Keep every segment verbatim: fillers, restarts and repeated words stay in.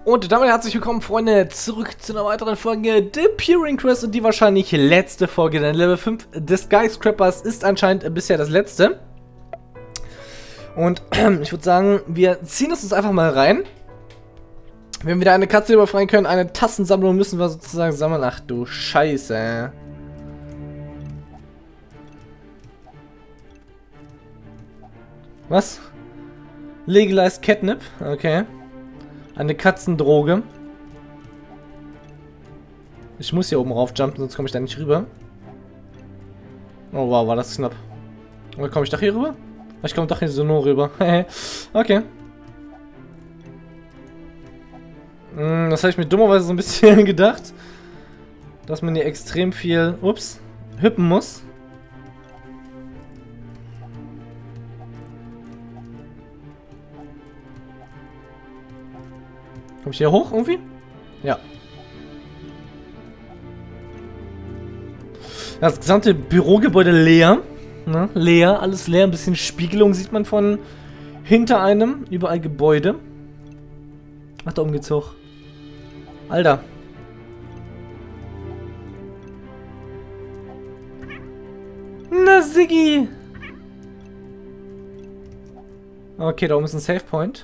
Und damit herzlich willkommen, Freunde, zurück zu einer weiteren Folge The Peering Quest und die wahrscheinlich letzte Folge, denn Level fünf des Skyscrapers ist anscheinend bisher das letzte. Und ich würde sagen, wir ziehen es uns einfach mal rein. Wenn wir wieder eine Katze überfreien können, eine Tassensammlung müssen wir sozusagen sammeln. Ach du Scheiße. Was? Legalized Catnip? Okay. Eine Katzendroge. Ich muss hier oben raufjumpen, sonst komme ich da nicht rüber. Oh wow, war das knapp. Oder komme ich doch hier rüber? Ich komme doch hier so nur rüber. Okay. Hm, das habe ich mir dummerweise so ein bisschen gedacht. Dass man hier extrem viel, ups, hüppen muss. Komm ich hier hoch irgendwie? Ja. Das gesamte Bürogebäude leer. Ne? Leer, alles leer. Ein bisschen Spiegelung sieht man von hinter einem. Überall Gebäude. Ach, da oben geht's hoch. Alter. Na, Siggi. Okay, da oben ist ein Save Point.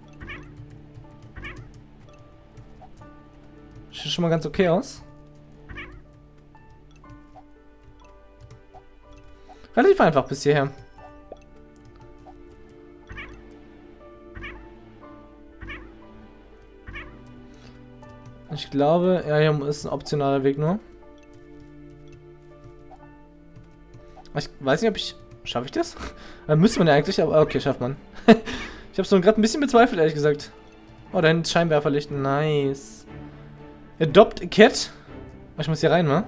Sieht schon mal ganz okay aus. Relativ einfach bis hierher. Ich glaube, ja, hier ist ein optionaler Weg nur. Ich weiß nicht, ob ich... Schaffe ich das? Dann müsste man ja eigentlich, aber okay, schafft man. Ich habe so gerade ein bisschen bezweifelt, ehrlich gesagt. Oh, da hinten ist Scheinwerferlicht. Nice. Adopt a Cat. Ich muss hier rein, ne?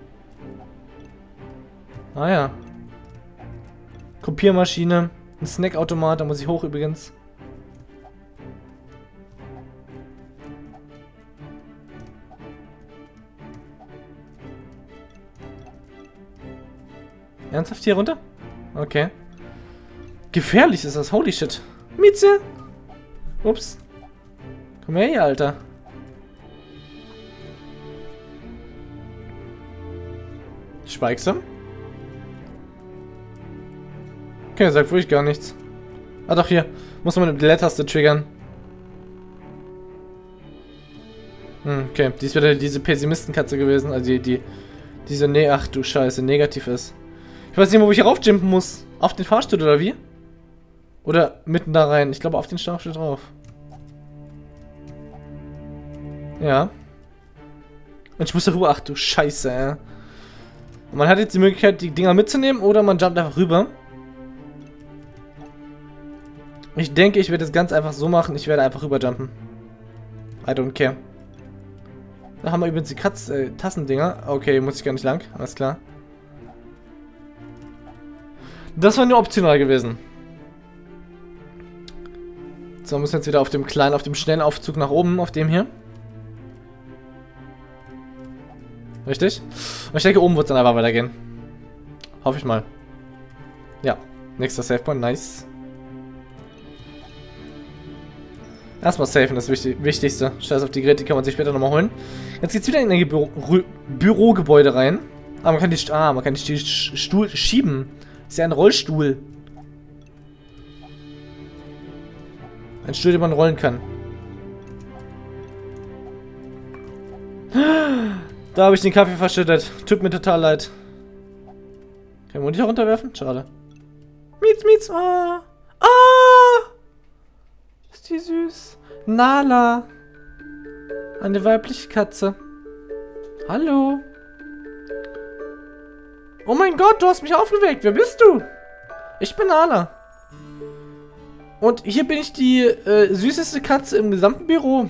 Ah ja. Kopiermaschine. Ein Snackautomat, da muss ich hoch übrigens. Ernsthaft hier runter? Okay. Gefährlich ist das, holy shit. Mieze! Ups. Komm her hier, Alter. Schweigsam? Okay, sagt wirklich gar nichts. Ah doch, hier. Muss man mit der Leertaste triggern. Hm, okay. Die ist wieder diese Pessimistenkatze gewesen. Also die, die, diese, ne, ach du Scheiße, negativ ist. Ich weiß nicht mehr, wo ich hier raufjumpen muss. Auf den Fahrstuhl oder wie? Oder mitten da rein. Ich glaube, auf den Fahrstuhl drauf. Ja. Und ich muss da rüber. Ach du Scheiße, ey. Und man hat jetzt die Möglichkeit, die Dinger mitzunehmen oder man jumpt einfach rüber. Ich denke, ich werde es ganz einfach so machen. Ich werde einfach rüberjumpen. I don't care. Da haben wir übrigens die Katz äh, Tassendinger. Okay, muss ich gar nicht lang. Alles klar. Das war nur optional gewesen. So, müssen wir jetzt wieder auf dem kleinen, auf dem schnellen Aufzug nach oben, auf dem hier. Richtig? Und ich denke, oben wird es dann einfach weitergehen. Hoffe ich mal. Ja, nächster Save Point, nice. Erstmal safen, das Wichtig Wichtigste. Scheiß auf die Geräte, die kann man sich später nochmal holen. Jetzt geht's wieder in ein Büro Bürogebäude rein. Ah, man kann die, ah, man kann die Stuhl schieben. Ist ja ein Rollstuhl. Ein Stuhl, den man rollen kann. Da habe ich den Kaffee verschüttet. Tut mir total leid. Kann ich den Monitor runterwerfen? Schade. Mietz, Mietz. Ah. Ah. Ist die süß. Nala. Eine weibliche Katze. Hallo. Oh mein Gott, du hast mich aufgeweckt. Wer bist du? Ich bin Nala. Und hier bin ich die äh, süßeste Katze im gesamten Büro.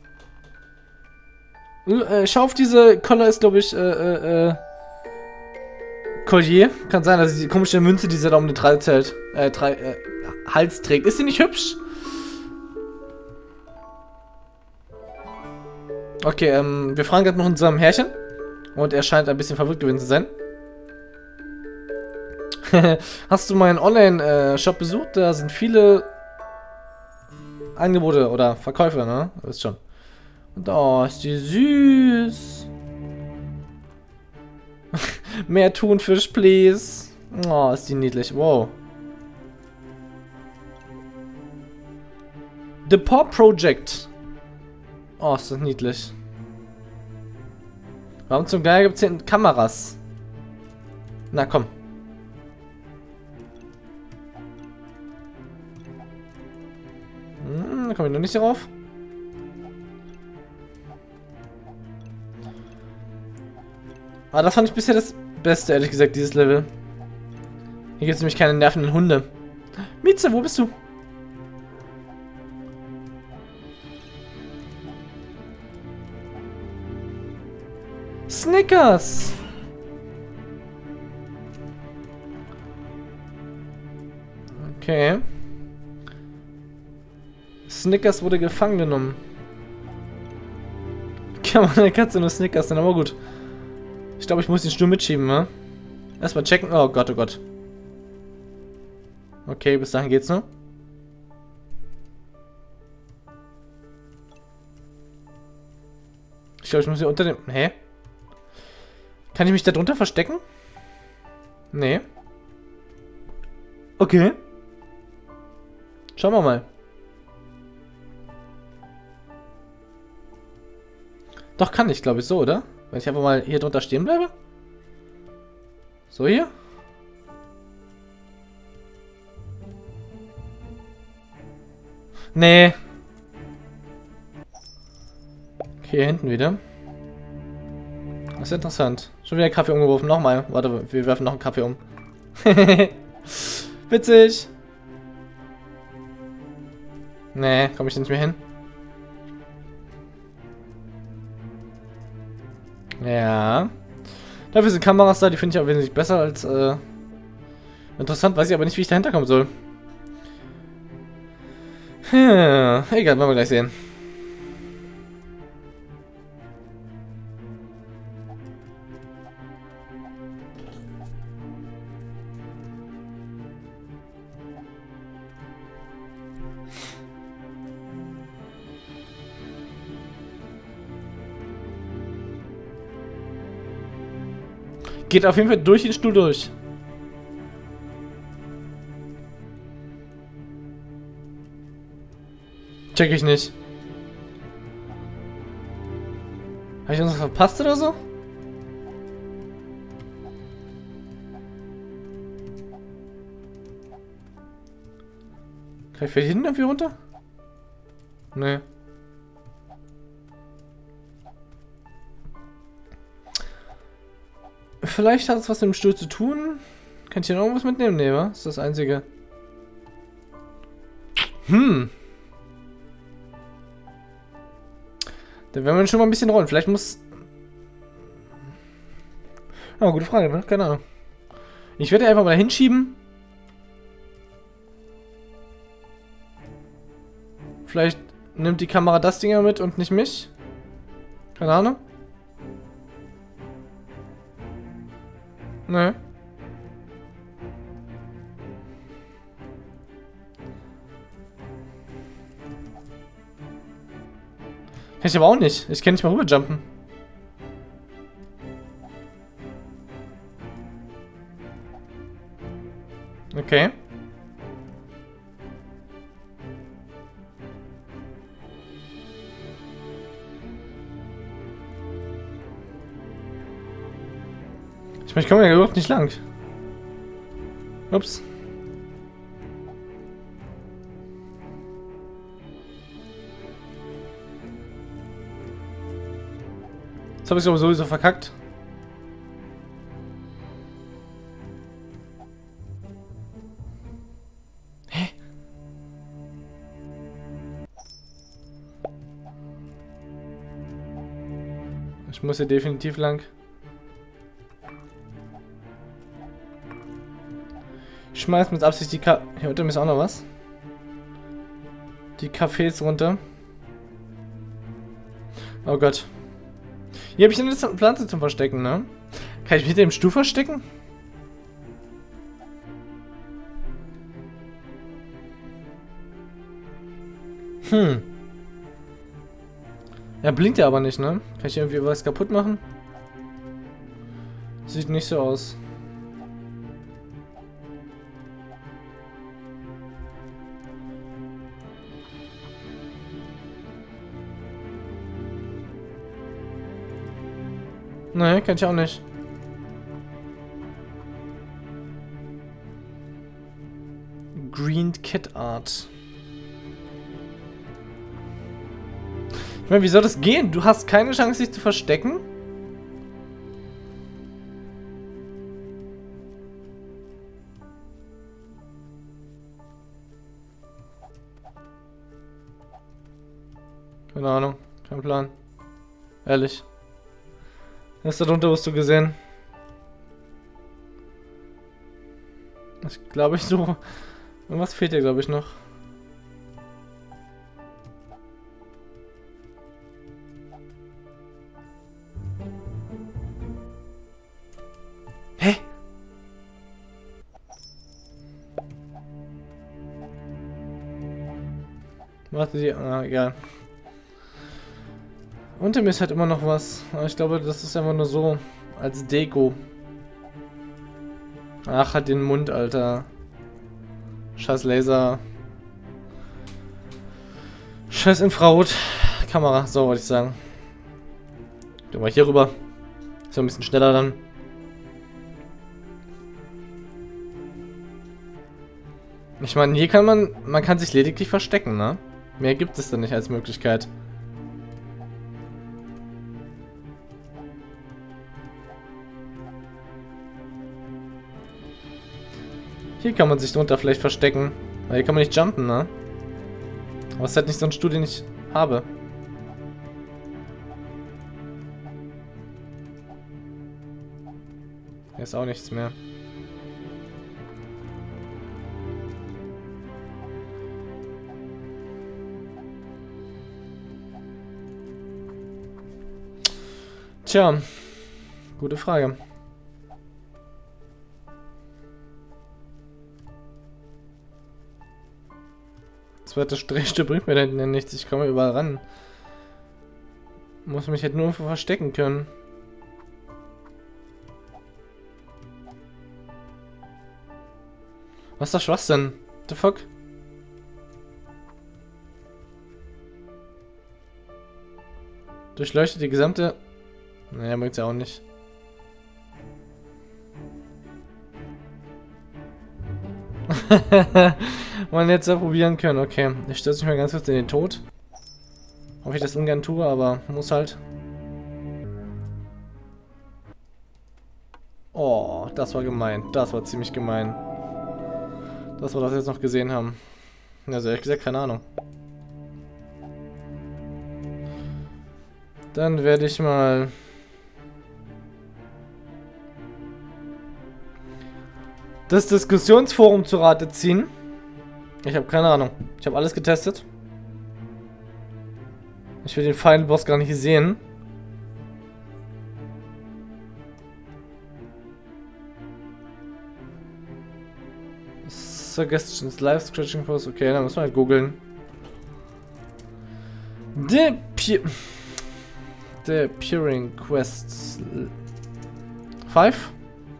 Äh, schau auf diese Collar ist, glaube ich, äh, äh, äh, Collier. Kann sein, dass die komische Münze, die sie da um den Hals hält, äh, drei, äh, Hals trägt. Ist sie nicht hübsch? Okay, ähm, wir fragen gerade noch unserem Herrchen. Und er scheint ein bisschen verwirrt gewesen zu sein. Hast du meinen Online-Shop besucht? Da sind viele Angebote oder Verkäufe, ne? Wisst schon. Und oh, ist die süß. Mehr Thunfisch, please. Oh, ist die niedlich. Wow. The Paw Project. Oh, ist das niedlich. Warum zum Geier gibt es hier Kameras? Na komm. Hm, da komme ich noch nicht drauf. Aber das fand ich bisher das Beste, ehrlich gesagt, dieses Level. Hier gibt es nämlich keine nervenden Hunde. Mieze, wo bist du? Snickers! Okay. Snickers wurde gefangen genommen. Kann man eine Katze nur Snickers nennen, aber gut. Ich glaube, ich muss den Stuhl mitschieben, ne? Erstmal checken. Oh Gott, oh Gott. Okay, bis dahin geht's noch. Ich glaube, ich muss hier unter dem... Hä? Kann ich mich da drunter verstecken? Nee. Okay. Schauen wir mal. Doch, kann ich, glaube ich, so, oder? Wenn ich einfach mal hier drunter stehen bleibe. So hier. Nee. Okay, hier hinten wieder. Das ist interessant. Schon wieder Kaffee umgeworfen. Nochmal. Warte, wir werfen noch einen Kaffee um. Witzig. Nee, komme ich nicht mehr hin. Ja. Dafür sind Kameras da, die finde ich auch wesentlich besser als, äh... interessant, weiß ich aber nicht, wie ich dahinter kommen soll. Hm, egal, werden wir gleich sehen. Geht auf jeden Fall durch den Stuhl durch. Check ich nicht. Habe ich uns verpasst oder so? Kann ich vielleicht hinten irgendwie runter? Nee. Vielleicht hat es was mit dem Stuhl zu tun. Kann ich hier noch irgendwas mitnehmen? Nee, wa? Das ist das Einzige. Hm. Dann werden wir schon mal ein bisschen rollen. Vielleicht muss... Oh, gute Frage, ne? Keine Ahnung. Ich werde einfach mal hinschieben. Vielleicht nimmt die Kamera das Ding ja mit und nicht mich. Keine Ahnung. Ne. Kann ich aber auch nicht. Ich kann nicht mal rüberjumpen. Okay. Ich meine, ich komme ja überhaupt nicht lang. Ups. Jetzt habe ich es aber sowieso verkackt. Hä? Ich muss hier definitiv lang. Ich schmeiß mit Absicht die Ka... Hier unten ist auch noch was. Die Cafés runter. Oh Gott. Hier habe ich eine Pflanze zum Verstecken, ne? Kann ich mich hinter dem Stuhl verstecken? Hm. Er blinkt ja aber nicht, ne? Kann ich irgendwie was kaputt machen? Sieht nicht so aus. Nee, kann ich auch nicht. Green Kit Art. Ich meine, wie soll das gehen? Du hast keine Chance, dich zu verstecken? Keine Ahnung. Kein Plan. Ehrlich. Was ist da drunter, hast du gesehen? Ich glaube, ich so. Irgendwas fehlt dir, glaube ich, noch. Hä? Warte, die. Ah, egal. Unter mir ist halt immer noch was. Aber ich glaube, das ist einfach nur so. Als Deko. Ach, hat den Mund, Alter. Scheiß Laser. Scheiß Infrarot-Kamera. So, wollte ich sagen. Gehen wir hier rüber. Ist ja ein bisschen schneller dann. Ich meine, hier kann man... Man kann sich lediglich verstecken, ne? Mehr gibt es da nicht als Möglichkeit. Hier kann man sich drunter vielleicht verstecken. Weil hier kann man nicht jumpen, ne? Aber es ist halt nicht so ein Stuhl, den ich habe. Hier ist auch nichts mehr. Tja, gute Frage. Zweite Drehstück bringt mir da hinten nichts. Ich komme überall ran. Muss mich halt nur irgendwo verstecken können. Was ist das Schwachsinn? What the fuck? Durchleuchtet die gesamte... Naja, bringt's ja auch nicht. Man hätte es ja probieren können. Okay, ich stürze mich mal ganz kurz in den Tod. Hoffe ich das ungern tue, aber muss halt. Oh, das war gemein. Das war ziemlich gemein. Dass wir das jetzt noch gesehen haben. Also ehrlich gesagt, keine Ahnung. Dann werde ich mal... das Diskussionsforum zu Rate ziehen. Ich habe keine Ahnung. Ich habe alles getestet. Ich will den Final Boss gar nicht sehen. Suggestions, Live Scratching Post. Okay, dann müssen wir halt googeln. The, Pu The Puring Quests fünf.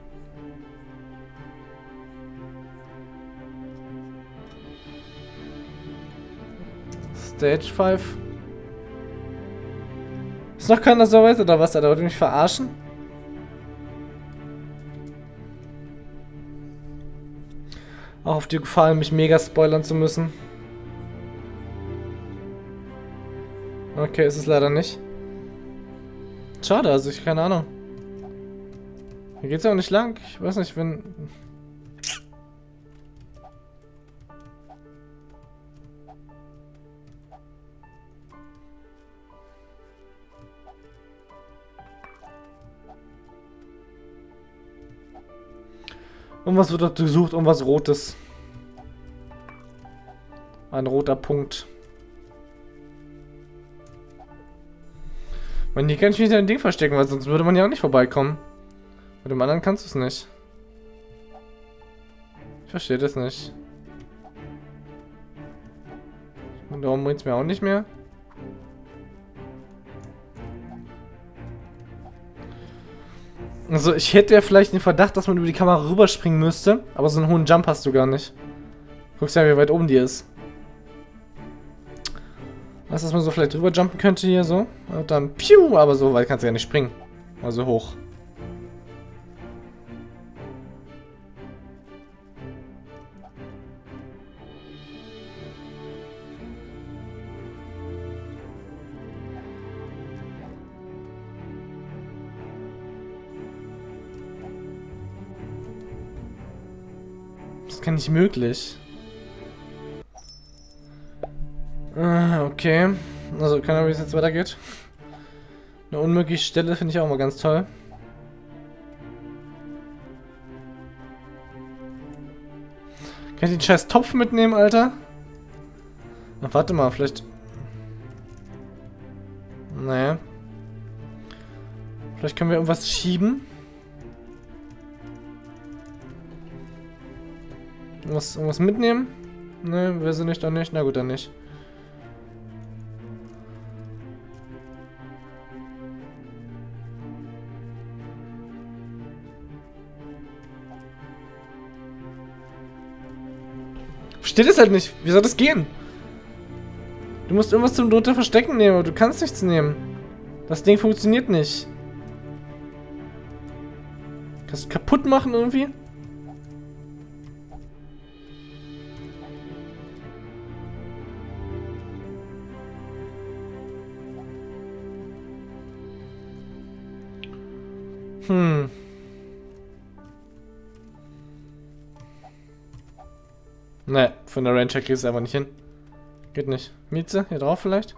Stage fünf. Ist noch keiner so weit oder was? Da wollte mich verarschen? Auch auf die Gefahr, mich mega spoilern zu müssen. Okay, ist es leider nicht. Schade, also ich keine Ahnung. Hier geht's ja auch nicht lang. Ich weiß nicht, wenn... Irgendwas wird dort gesucht, irgendwas Rotes. Ein roter Punkt. Man, hier kann ich mich in ein Ding verstecken, weil sonst würde man ja auch nicht vorbeikommen. Mit dem anderen kannst du es nicht. Ich verstehe das nicht. Und darum bringt es mir auch nicht mehr. Also ich hätte ja vielleicht den Verdacht, dass man über die Kamera rüberspringen müsste, aber so einen hohen Jump hast du gar nicht. Guckst ja, wie weit oben die ist. Weißt du, dass man so vielleicht drüber jumpen könnte hier so? Und dann piu, aber so weit kannst du ja nicht springen. Also hoch. Das ist gar nicht möglich. Ah, okay. Also, keine Ahnung, wie es jetzt weitergeht. Eine unmögliche Stelle finde ich auch mal ganz toll. Kann ich den scheiß Topf mitnehmen, Alter? Na, warte mal, vielleicht... Naja. Vielleicht können wir irgendwas schieben. Irgendwas, irgendwas mitnehmen? Ne, wir sind nicht, doch nicht. Na gut, dann nicht. Steht es halt nicht. Wie soll das gehen? Du musst irgendwas zum drunter verstecken nehmen, aber du kannst nichts nehmen. Das Ding funktioniert nicht. Kannst du kaputt machen irgendwie? Hm. Ne, von der Ranger kriegst du es einfach nicht hin. Geht nicht. Mieze, hier drauf vielleicht?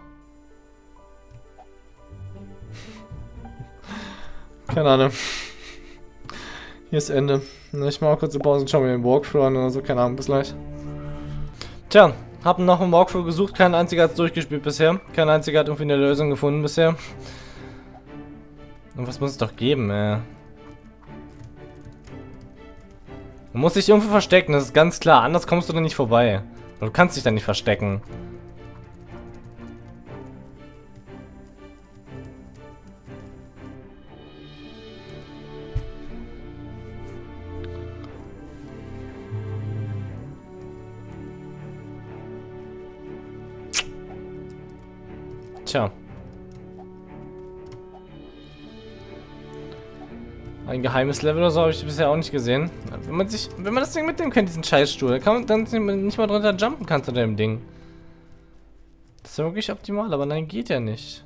Keine Ahnung. Hier ist Ende. Ich mache kurz eine Pause und schaue mir den Walkthrough an oder so. Keine Ahnung, bis gleich. Tja, hab noch einen Walkthrough gesucht. Kein einziger hat es durchgespielt bisher. Kein einziger hat irgendwie eine Lösung gefunden bisher. Und was muss es doch geben, ey? Du musst dich irgendwo verstecken, das ist ganz klar. Anders kommst du da nicht vorbei. Du kannst dich da nicht verstecken. Tja. Ein geheimes Level oder so habe ich bisher auch nicht gesehen. Wenn man sich, wenn man das Ding mitnehmen kann, diesen Scheißstuhl, kann man dann nicht mal drunter jumpen kannst unter dem Ding. Das ist ja wirklich optimal, aber nein, geht ja nicht.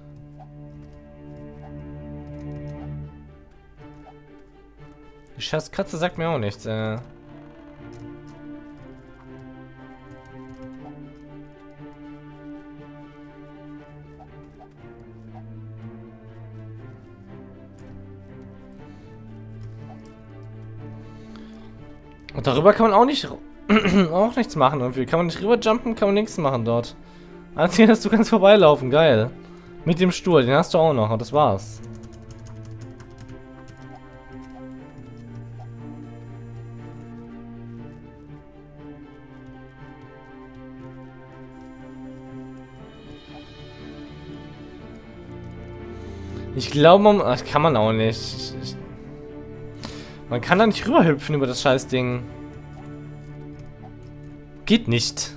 Die scheiß Katze sagt mir auch nichts, äh. Und darüber kann man auch nicht auch nichts machen irgendwie. Kann man nicht rüberjumpen, kann man nichts machen dort. Einzige, dass du kannst vorbeilaufen, geil. Mit dem Stuhl, den hast du auch noch und das war's. Ich glaube, man ach, kann man auch nicht. Ich, ich, man kann da nicht rüberhüpfen über das Scheißding. Geht nicht.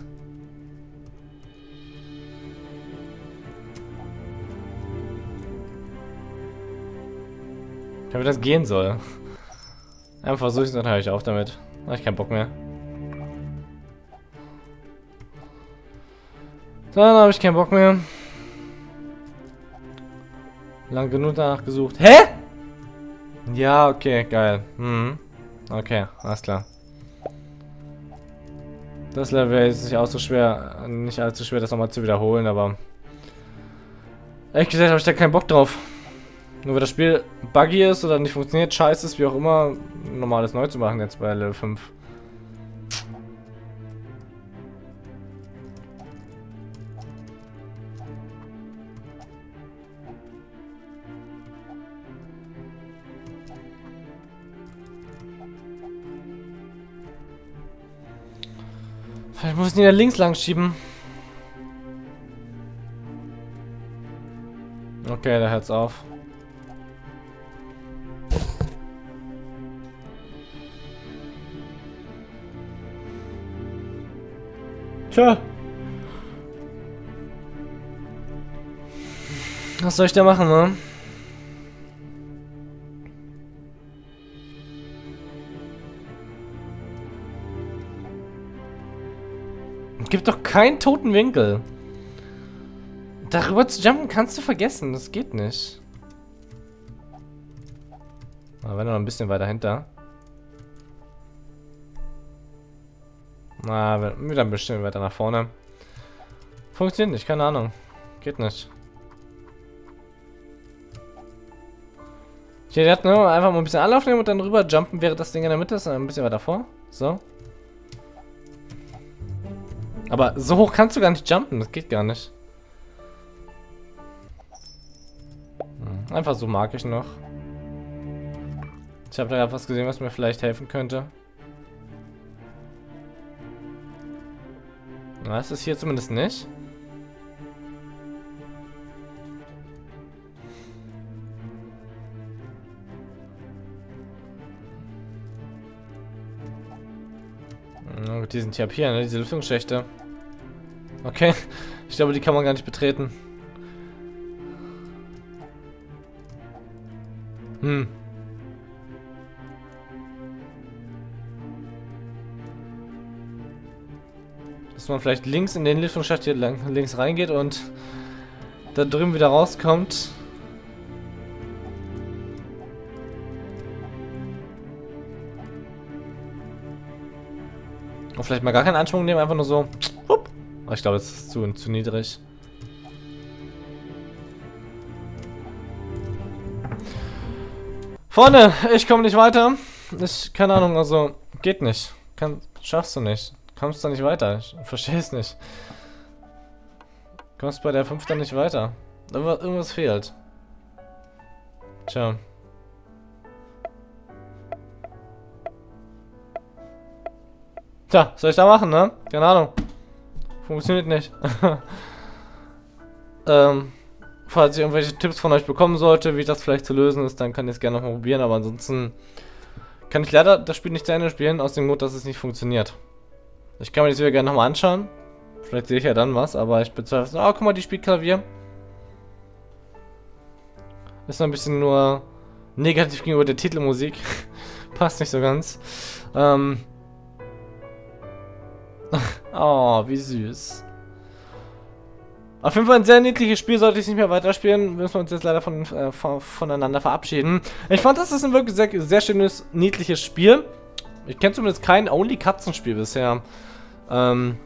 Ich glaube, wie das gehen soll. Einfach versuche ich es, dann höre ich auf damit. Da hab ich keinen Bock mehr. Dann habe ich keinen Bock mehr. Lang genug danach gesucht. Hä? Ja, okay, geil. Mhm. Okay, alles klar. Das Level ist nicht allzu schwer, nicht allzu schwer, das nochmal zu wiederholen, aber ehrlich gesagt habe ich da keinen Bock drauf. Nur weil das Spiel buggy ist oder nicht funktioniert, scheiße ist, wie auch immer, normales neu zu machen jetzt bei Level fünf. Vielleicht muss ich ihn ja links lang schieben. Okay, da hört's auf. Tja. Was soll ich da machen, ne? Es gibt doch keinen toten Winkel. Darüber zu jumpen kannst du vergessen. Das geht nicht. Aber wenn noch ein bisschen weiter hinter. Na, wieder ein bisschen weiter nach vorne. Funktioniert nicht, keine Ahnung. Geht nicht. Hier, der hat nur einfach mal ein bisschen Anlauf nehmen und dann rüber jumpen, wäre das Ding in der Mitte ist, ein bisschen weiter vor. So. Aber so hoch kannst du gar nicht jumpen, das geht gar nicht. Hm, einfach so mag ich noch. Ich habe da ja was gesehen, was mir vielleicht helfen könnte. Na, das ist hier zumindest nicht. Na gut, die sind ja ab hier, ne? Diese Lüftungsschächte. Okay, ich glaube, die kann man gar nicht betreten. Hm. Dass man vielleicht links in den Lüftungsschacht hier lang, links reingeht und da drüben wieder rauskommt. Und vielleicht mal gar keinen Anschwung nehmen, einfach nur so. Hup. Aber ich glaube, das ist zu, zu niedrig. Freunde, ich komme nicht weiter. Ich, keine Ahnung, also geht nicht. Kann, schaffst du nicht. Kommst da nicht weiter. Ich verstehe es nicht. Kommst bei der fünf dann nicht weiter. Irgendwas, irgendwas fehlt. Tja. Tja, was soll ich da machen, ne? Keine Ahnung. Funktioniert nicht. ähm, falls ich irgendwelche Tipps von euch bekommen sollte, wie das vielleicht zu lösen ist, dann kann ich es gerne nochmal probieren. Aber ansonsten kann ich leider das Spiel nicht zu Ende spielen, aus dem Grund, dass es nicht funktioniert. Ich kann mir das wieder gerne nochmal anschauen. Vielleicht sehe ich ja dann was, aber ich bezweifle. Oh, guck mal, die spielt Klavier. Ist noch ein bisschen nur negativ gegenüber der Titelmusik. Passt nicht so ganz. Ähm. Oh, wie süß. Auf jeden Fall ein sehr niedliches Spiel, sollte ich nicht mehr weiterspielen, müssen wir uns jetzt leider von, äh, von, voneinander verabschieden. Ich fand, das ist ein wirklich sehr, sehr schönes, niedliches Spiel. Ich kenne zumindest kein Only-Katzenspiel bisher. Ähm,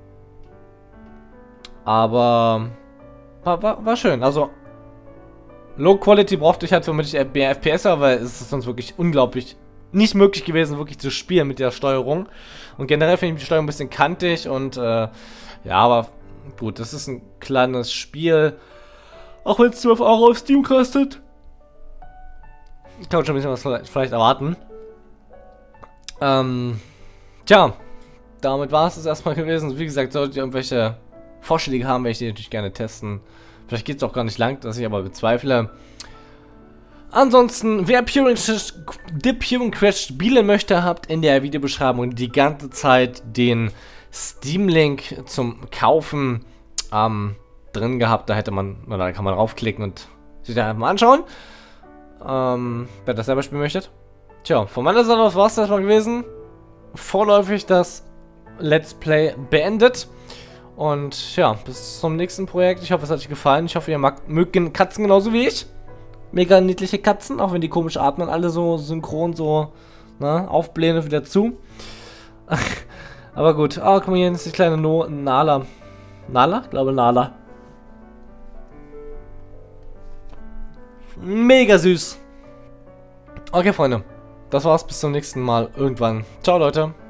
aber war, war, war schön. Also Low Quality brauchte ich halt für mich mehr F P S, weil es ist sonst wirklich unglaublich nicht möglich gewesen, wirklich zu spielen mit der Steuerung. Und generell finde ich die Steuerung ein bisschen kantig und äh, ja, aber gut, das ist ein kleines Spiel. Auch wenn es zwölf Euro auf Steam kostet. Ich kann schon ein bisschen was vielleicht, vielleicht erwarten. Ähm, tja, damit war es das erstmal gewesen. Wie gesagt, solltet ihr irgendwelche Vorschläge haben, werde ich die natürlich gerne testen. Vielleicht geht es auch gar nicht lang, das ich aber bezweifle. Ansonsten, wer Puring Crash, The Puring Crash spielen möchte, habt in der Videobeschreibung die ganze Zeit den Steam-Link zum Kaufen ähm, drin gehabt. Da hätte man, oder da kann man draufklicken und sich da einfach mal anschauen. Ähm, wer das selber spielen möchte. Tja, von meiner Seite aus war es das mal gewesen. Vorläufig das Let's Play beendet. Und ja, bis zum nächsten Projekt. Ich hoffe, es hat euch gefallen. Ich hoffe, ihr mag, mögt Katzen genauso wie ich. Mega niedliche Katzen, auch wenn die komisch atmen, alle so synchron so, ne, aufblähen und wieder zu. Aber gut. Ah, oh, guck mal, hier ist die kleine no Nala. Nala? Ich glaube Nala. Mega süß. Okay, Freunde. Das war's. Bis zum nächsten Mal. Irgendwann. Ciao, Leute.